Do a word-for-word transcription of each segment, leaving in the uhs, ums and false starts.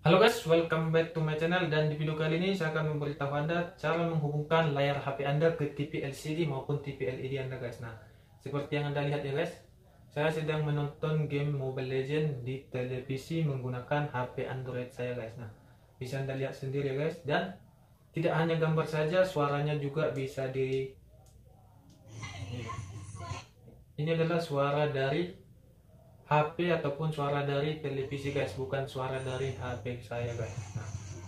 Halo guys, welcome back to my channel. Dan di video kali ini saya akan memberitahu Anda cara menghubungkan layar H P Anda ke T V L C D maupun T V L E D Anda guys. Nah, seperti yang Anda lihat ya guys, saya sedang menonton game Mobile Legends di televisi menggunakan H P Android saya guys. Nah, bisa Anda lihat sendiri ya guys. Dan tidak hanya gambar saja, suaranya juga bisa di... Ini adalah suara dari H P ataupun suara dari televisi guys, bukan suara dari H P saya guys. Nah,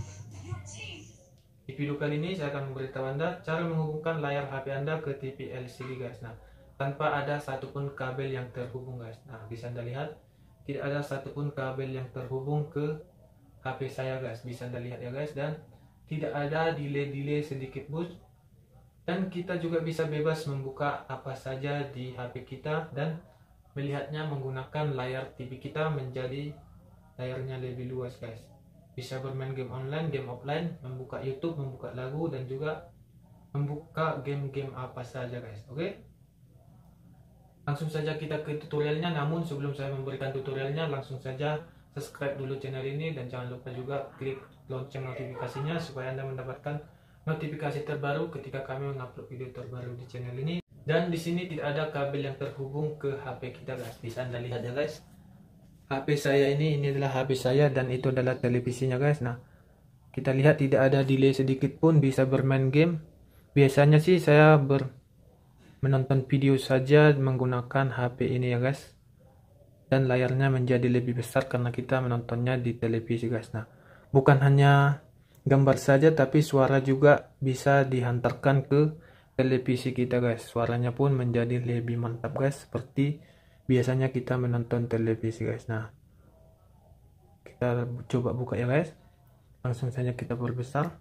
di video kali ini saya akan memberitahu Anda cara menghubungkan layar H P Anda ke T V L C D guys. Nah, tanpa ada satupun kabel yang terhubung guys. Nah, bisa Anda lihat tidak ada satupun kabel yang terhubung ke H P saya guys. Bisa Anda lihat ya guys, dan tidak ada delay-delay sedikit pun. Dan kita juga bisa bebas membuka apa saja di H P kita dan melihatnya menggunakan layar T V kita menjadi layarnya lebih luas guys. Bisa bermain game online, game offline, membuka YouTube, membuka lagu, dan juga membuka game-game apa saja guys. Oke, langsung saja kita ke tutorialnya. Namun sebelum saya memberikan tutorialnya, langsung saja subscribe dulu channel ini dan jangan lupa juga klik lonceng notifikasinya supaya Anda mendapatkan notifikasi terbaru ketika kami mengupload video terbaru di channel ini. Dan di sini tidak ada kabel yang terhubung ke H P kita guys. Bisa Anda lihat ya guys. H P saya ini ini adalah H P saya dan itu adalah televisinya guys. Nah, kita lihat tidak ada delay sedikit pun, bisa bermain game. Biasanya sih saya ber menonton video saja menggunakan H P ini ya guys. Dan layarnya menjadi lebih besar karena kita menontonnya di televisi guys. Nah, bukan hanya gambar saja tapi suara juga bisa dihantarkan ke televisi kita guys. Suaranya pun menjadi lebih mantap guys, seperti biasanya kita menonton televisi guys. Nah, kita coba buka ya guys. Langsung saja kita perbesar.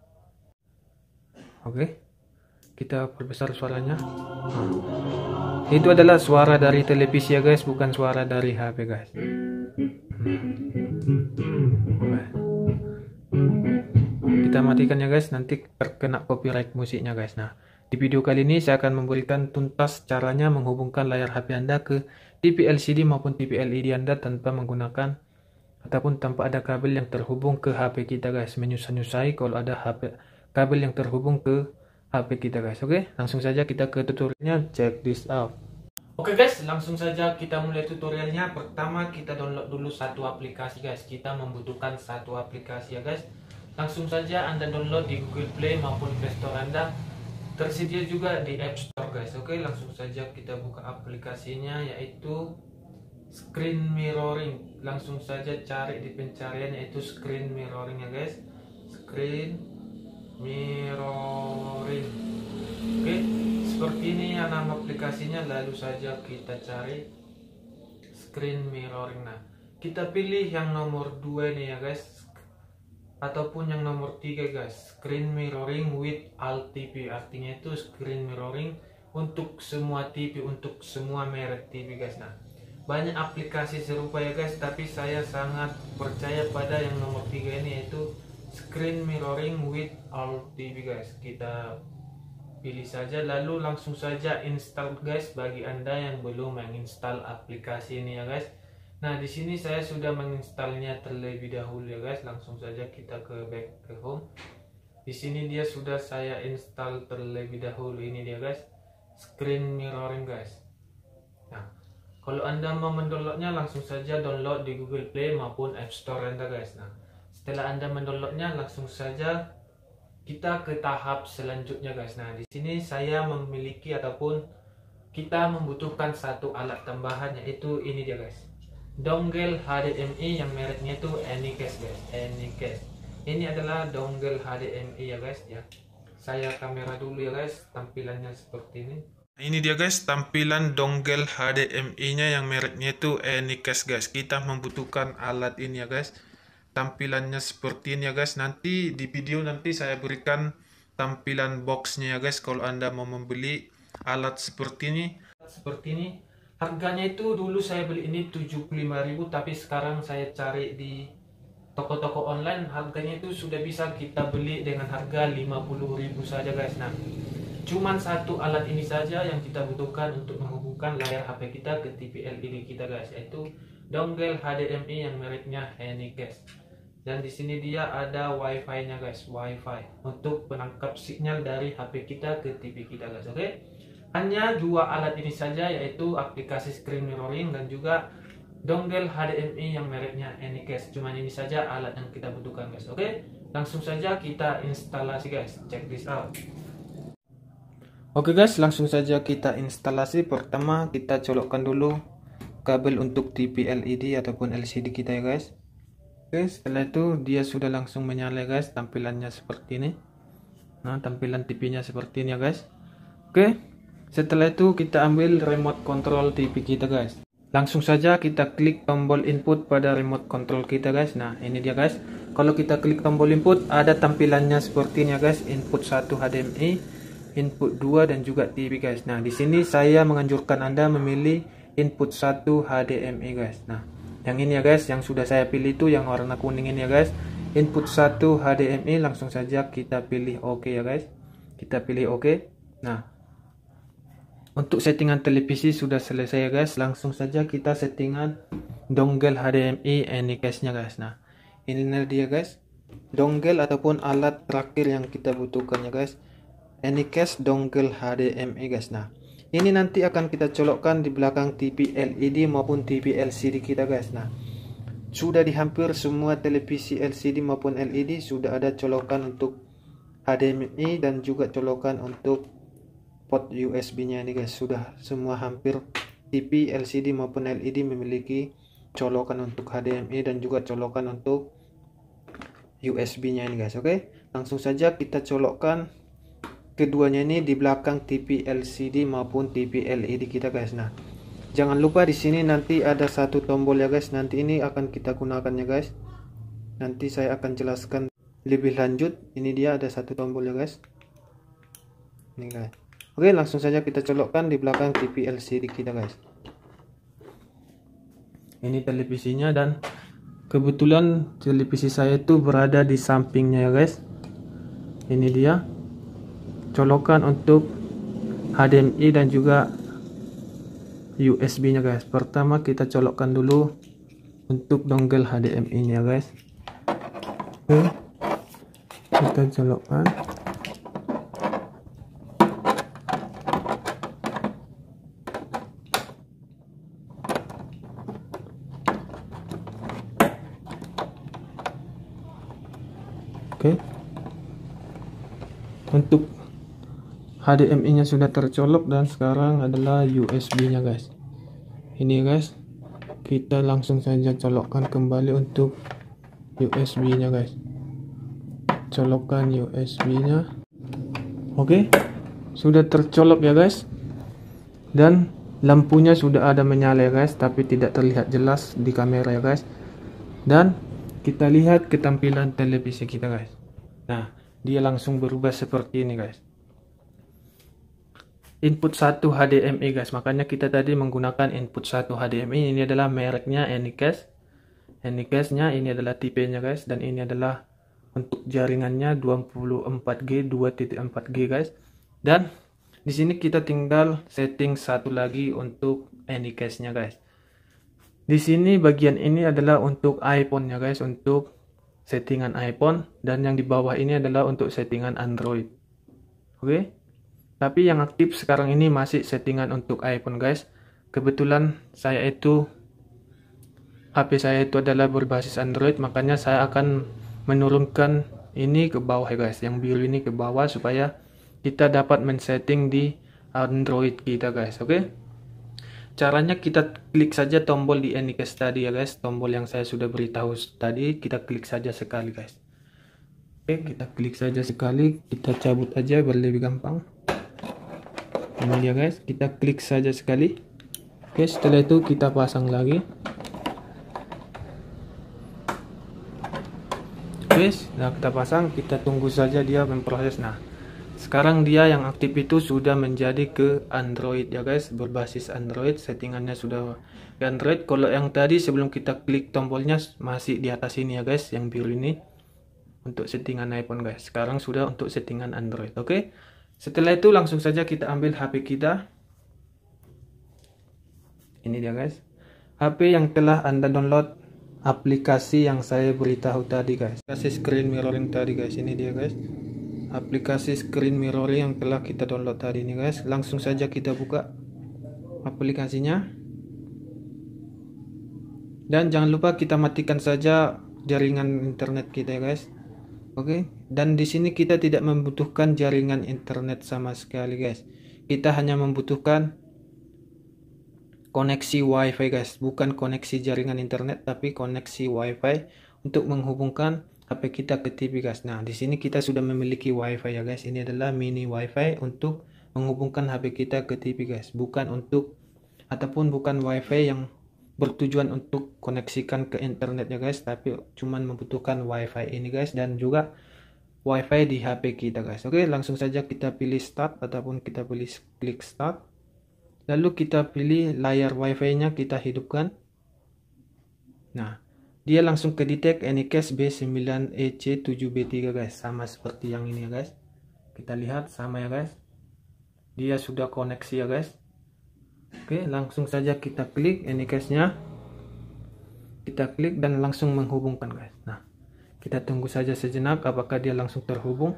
Oke, kita perbesar suaranya. Nah, itu adalah suara dari televisi ya guys, bukan suara dari H P guys. Nah, kita matikan ya guys, nanti terkena copyright musiknya guys. Nah, di video kali ini saya akan memberikan tuntas caranya menghubungkan layar H P Anda ke T V L C D maupun T V L E D Anda tanpa menggunakan ataupun tanpa ada kabel yang terhubung ke H P kita guys. Menyusah-nyusahi kalau ada H P kabel yang terhubung ke H P kita guys. Oke, langsung saja kita ke tutorialnya. Check this out. Oke guys, langsung saja kita mulai tutorialnya. Pertama kita download dulu satu aplikasi guys. Kita membutuhkan satu aplikasi ya guys. Langsung saja Anda download di Google Play maupun Play Store Anda. Tersedia juga di App Store guys. Oke, langsung saja kita buka aplikasinya, yaitu Screen Mirroring. Langsung saja cari di pencarian yaitu Screen Mirroring ya guys. Screen Mirroring. Oke, seperti ini ya nama aplikasinya. Lalu saja kita cari Screen Mirroring. Nah, kita pilih yang nomor dua nih ya guys, ataupun yang nomor tiga guys, Screen Mirroring with all T V. Artinya itu screen mirroring untuk semua T V, untuk semua merek T V guys. Nah, banyak aplikasi serupa ya guys, tapi saya sangat percaya pada yang nomor tiga ini, yaitu Screen Mirroring with all T V guys. Kita pilih saja lalu langsung saja install guys, bagi Anda yang belum menginstal aplikasi ini ya guys. Nah, di sini saya sudah menginstalnya terlebih dahulu ya guys. Langsung saja kita ke back ke home. Di sini dia sudah saya install terlebih dahulu. Ini dia guys, Screen Mirroring guys. Nah, kalau Anda mau mendownloadnya, langsung saja download di Google Play maupun App Store Anda guys. Nah, setelah Anda mendownloadnya, langsung saja kita ke tahap selanjutnya guys. Nah, di sini saya memiliki ataupun kita membutuhkan satu alat tambahan, yaitu ini dia guys, dongle H D M I yang mereknya itu Anycast guys. Anycast ini adalah dongle H D M I ya guys ya. Saya kamera dulu ya guys, tampilannya seperti ini. Ini dia guys, tampilan dongle H D M I nya yang mereknya itu Anycast guys. Kita membutuhkan alat ini ya guys. Tampilannya seperti ini ya guys. Nanti di video nanti saya berikan tampilan boxnya ya guys, kalau Anda mau membeli alat seperti ini. Seperti ini. Harganya itu dulu saya beli ini tujuh puluh lima ribu, tapi sekarang saya cari di toko-toko online harganya itu sudah bisa kita beli dengan harga lima puluh ribu saja guys. Nah, cuman satu alat ini saja yang kita butuhkan untuk menghubungkan layar H P kita ke T V L E D kita guys, yaitu dongle H D M I yang mereknya Anycast. Dan di sini dia ada wifi-nya guys, wifi untuk penangkap sinyal dari H P kita ke T V kita guys. Oke, hanya dua alat ini saja, yaitu aplikasi screen mirroring dan juga dongle H D M I yang mereknya Anycast. Cuma ini saja alat yang kita butuhkan guys. Oke, langsung saja kita instalasi guys. Check this out. Oke guys, langsung saja kita instalasi. Pertama kita colokkan dulu kabel untuk T V L E D ataupun L C D kita ya guys. Oke, setelah itu dia sudah langsung menyala guys, tampilannya seperti ini. Nah, tampilan T V-nya seperti ini ya guys. Oke, setelah itu kita ambil remote control T V kita guys. Langsung saja kita klik tombol input pada remote control kita guys. Nah, ini dia guys. Kalau kita klik tombol input, ada tampilannya seperti ini ya guys. Input satu H D M I, input dua dan juga T V guys. Nah, di sini saya menganjurkan Anda memilih input satu H D M I guys. Nah, yang ini ya guys, yang sudah saya pilih itu yang warna kuning ini ya guys. Input satu H D M I, langsung saja kita pilih oke ya guys. Kita pilih oke. Nah, untuk settingan televisi sudah selesai ya guys. Langsung saja kita settingan dongle H D M I Anycast nya guys. Nah, ini dia guys, dongle ataupun alat terakhir yang kita butuhkan ya guys. Anycast dongle H D M I guys. Nah, ini nanti akan kita colokkan di belakang T V L E D maupun T V L C D kita guys. Nah, sudah di hampir semua televisi L C D maupun L E D sudah ada colokan untuk H D M I dan juga colokan untuk port U S B nya ini guys. Sudah semua hampir T V L C D maupun L E D memiliki colokan untuk H D M I dan juga colokan untuk U S B nya ini guys. Oke, langsung saja kita colokkan keduanya ini di belakang T V L C D maupun T V L E D kita guys. Nah, jangan lupa di sini nanti ada satu tombol ya guys. Nanti ini akan kita gunakan ya guys. Nanti saya akan jelaskan lebih lanjut. Ini dia ada satu tombol ya guys. Ini guys. Oke, langsung saja kita colokkan di belakang T V L C D kita guys. Ini televisinya dan kebetulan televisi saya itu berada di sampingnya ya guys. Ini dia colokan untuk H D M I dan juga U S B nya guys. Pertama kita colokkan dulu untuk dongle H D M I nya guys. Oke, kita colokkan. Oke, untuk H D M I nya sudah tercolok dan sekarang adalah U S B nya guys. Ini guys, kita langsung saja colokkan kembali untuk U S B nya guys. Colokkan U S B nya. Oke, sudah tercolok ya guys. Dan lampunya sudah ada menyala ya guys, tapi tidak terlihat jelas di kamera ya guys. Dan kita lihat ketampilan televisi kita guys. Nah, dia langsung berubah seperti ini guys. Input satu H D M I guys, makanya kita tadi menggunakan input satu H D M I. Ini adalah mereknya Anycast. Anycast nya ini adalah tipe nya guys, dan ini adalah untuk jaringannya dua puluh empat G dua titik empat G guys. Dan di sini kita tinggal setting satu lagi untuk Anycast nya guys. Di sini bagian ini adalah untuk iPhone nya guys, untuk settingan iPhone, dan yang di bawah ini adalah untuk settingan Android. Oke, tapi yang aktif sekarang ini masih settingan untuk iPhone guys. Kebetulan saya itu H P saya itu adalah berbasis Android, makanya saya akan menurunkan ini ke bawah ya guys, yang biru ini ke bawah supaya kita dapat men-setting di Android kita guys. Oke, caranya kita klik saja tombol di Anycast tadi ya guys, tombol yang saya sudah beritahu tadi, kita klik saja sekali guys. Oke, kita klik saja sekali, kita cabut aja biar lebih gampang. Ini dia guys, kita klik saja sekali. Oke, setelah itu kita pasang lagi. Oke, nah kita pasang, kita tunggu saja dia memproses. Nah, sekarang dia yang aktif itu sudah menjadi ke Android ya guys, berbasis Android, settingannya sudah ke Android. Kalau yang tadi sebelum kita klik tombolnya masih di atas ini ya guys, yang biru ini untuk settingan iPhone guys. Sekarang sudah untuk settingan Android. Oke, setelah itu langsung saja kita ambil H P kita. Ini dia guys, H P yang telah Anda download aplikasi yang saya beritahu tadi guys, aplikasi screen mirroring tadi guys. Ini dia guys, aplikasi screen mirroring yang telah kita download tadi ini guys. Langsung saja kita buka aplikasinya, dan jangan lupa kita matikan saja jaringan internet kita ya guys. Oke, dan di sini kita tidak membutuhkan jaringan internet sama sekali guys. Kita hanya membutuhkan koneksi wifi guys, bukan koneksi jaringan internet tapi koneksi wifi untuk menghubungkan H P kita ke T V guys. Nah, di sini kita sudah memiliki wifi ya guys. Ini adalah mini wifi untuk menghubungkan H P kita ke T V guys, bukan untuk ataupun bukan wifi yang bertujuan untuk koneksikan ke internet ya guys, tapi cuman membutuhkan wifi ini guys, dan juga wifi di H P kita guys. Oke, langsung saja kita pilih start ataupun kita pilih klik start, lalu kita pilih layar wifi nya kita hidupkan. Nah, dia langsung ke detect Anycast B sembilan E C tujuh B tiga guys, sama seperti yang ini ya guys. Kita lihat sama ya guys, dia sudah koneksi ya guys. Oke, langsung saja kita klik Anycast nya, kita klik dan langsung menghubungkan guys. Nah, kita tunggu saja sejenak apakah dia langsung terhubung.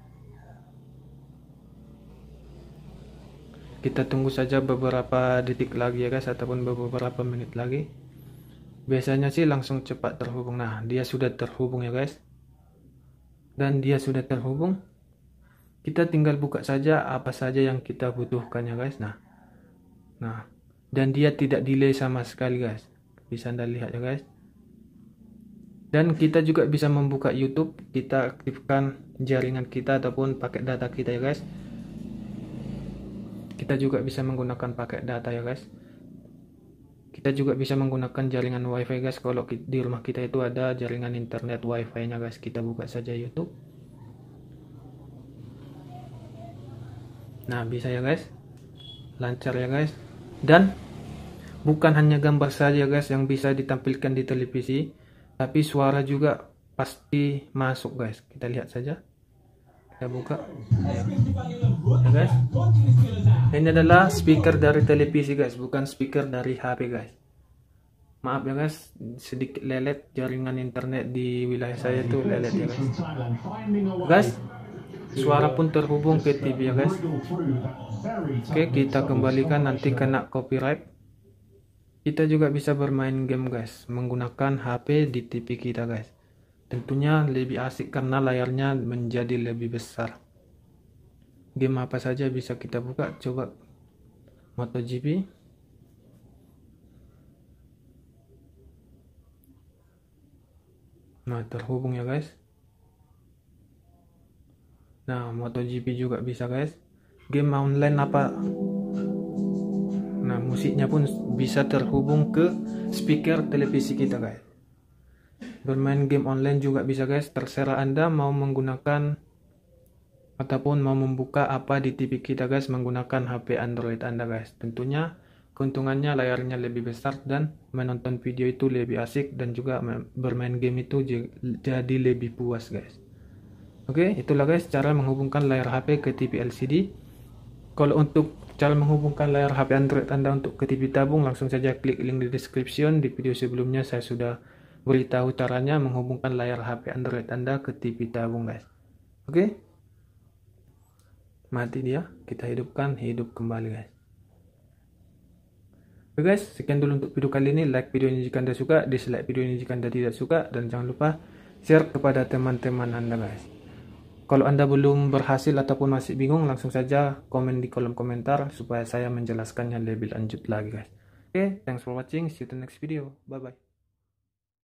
Kita tunggu saja beberapa detik lagi ya guys, ataupun beberapa menit lagi. Biasanya sih langsung cepat terhubung. Nah, dia sudah terhubung ya guys, dan dia sudah terhubung. Kita tinggal buka saja apa saja yang kita butuhkan ya guys. Nah, Nah, dan dia tidak delay sama sekali guys. Bisa Anda lihat ya guys. Dan kita juga bisa membuka YouTube. Kita aktifkan jaringan kita ataupun paket data kita ya guys. Kita juga bisa menggunakan paket data ya guys. Kita juga bisa menggunakan jaringan wifi guys. Kalau di rumah kita itu ada jaringan internet wifi nya guys. Kita buka saja YouTube. Nah, bisa ya guys. Lancar ya guys. Dan bukan hanya gambar saja guys yang bisa ditampilkan di televisi, tapi suara juga pasti masuk guys. Kita lihat saja. Kita buka. Ya guys. Ini adalah speaker dari televisi guys, bukan speaker dari H P guys. Maaf ya guys, sedikit lelet jaringan internet di wilayah saya itu lelet ya guys. Guys, suara pun terhubung ke T V ya guys. Oke, kita kembalikan, nanti kena copyright. Kita juga bisa bermain game guys menggunakan H P di T V kita guys. Tentunya lebih asik karena layarnya menjadi lebih besar. Game apa saja bisa kita buka. Coba MotoGP. Nah, terhubung ya guys. Nah, MotoGP juga bisa guys. Game online apa, nah musiknya pun bisa terhubung ke speaker televisi kita guys. Bermain game online juga bisa guys, terserah Anda mau menggunakan ataupun mau membuka apa di T V kita guys menggunakan H P Android Anda guys. Tentunya keuntungannya layarnya lebih besar dan menonton video itu lebih asik, dan juga bermain game itu jadi lebih puas guys. Oke, itulah guys cara menghubungkan layar H P ke T V L C D. Kalau untuk cara menghubungkan layar H P Android Anda untuk ke T V tabung, langsung saja klik link di description. Di video sebelumnya saya sudah beritahu caranya menghubungkan layar H P Android Anda ke T V tabung guys. Oke, mati dia, kita hidupkan, hidup kembali guys. Oke guys, sekian dulu untuk video kali ini. Like video ini jika Anda suka, dislike video ini jika Anda tidak suka, dan jangan lupa share kepada teman-teman Anda guys. Kalau Anda belum berhasil ataupun masih bingung, langsung saja komen di kolom komentar supaya saya menjelaskannya lebih lanjut lagi guys. Oke, okay, thanks for watching. See you in the next video. Bye bye.